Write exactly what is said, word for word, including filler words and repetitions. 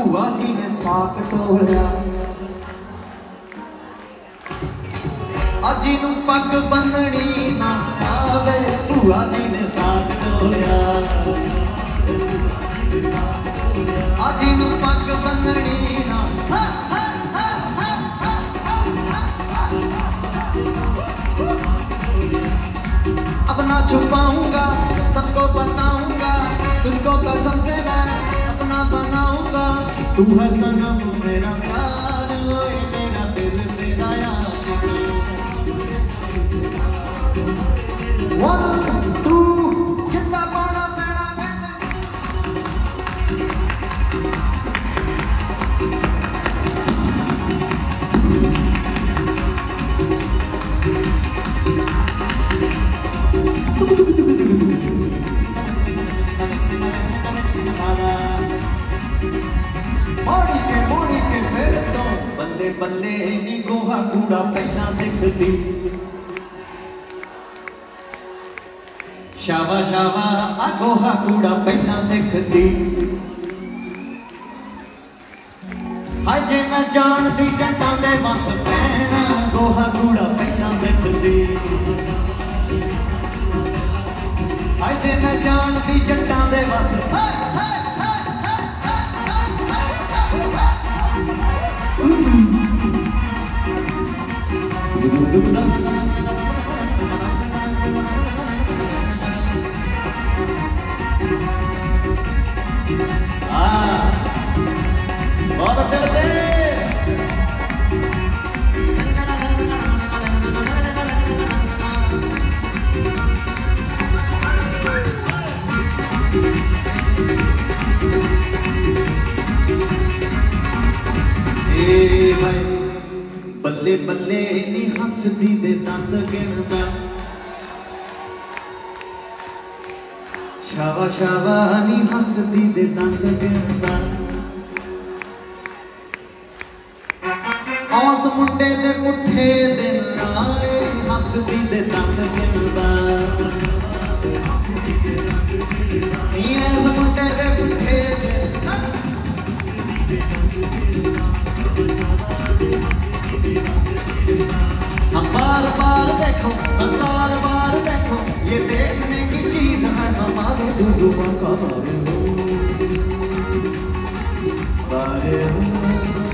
भूआ जी ने साक टोलिया अजी नू पग बंधनी ना आवे भूआ जी ने साक टोलिया अजी नू पग बंधनी ना अब ना छुपाऊंगा सबको बताऊंगा तुझको कसम से मैं अपना बनाऊंगा तू है सनम मेरा प्यार ओए मेरा दिल तेरा आशिक वन टू कितना पाना पैना मोड़ी के मोड़ी के फिर तो बंदे बंदे नी गोहा कूड़ा पहना सिखती शावा शावा आ गोहा कूड़ा पहना सिखती हाय जे मैं जानती जट्टां दे बस पैना गोहा कूड़ा पहना सिखती हाय जे मैं जानती जट्टां दे बस बहुत अच्छे बच्चे भाई बल्ले बल्ले नी हसदी दे दंद गिणदा शावा शावा नी हसदी दे दंद गिणदा औस मुंडे दे पुठे दे नाले हसदी दे दंद गिणदा ऐस मुंडे दे पुठे दे हम बार बार देखो हजार बार देखो ये देखने की चीज है हमारे दुआ का बारे हो